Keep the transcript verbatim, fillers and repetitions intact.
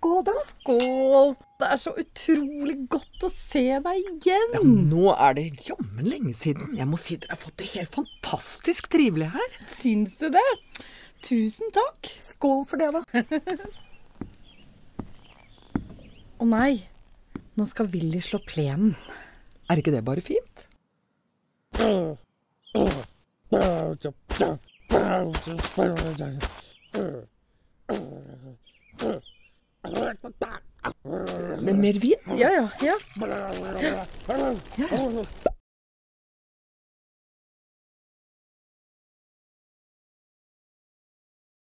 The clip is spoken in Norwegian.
skål da. Skål! Det er så utrolig godt å se deg igjen. Ja, nå er det jammen lenge siden. Jeg må si dere har fått det helt fantastisk trivelig her. Syns du det? Tusen takk. Skål for det da. Å nei, nå skal Willy slå plenen. Er ikke det bare fint? Med mer vin? Ja, ja, ja. Ja.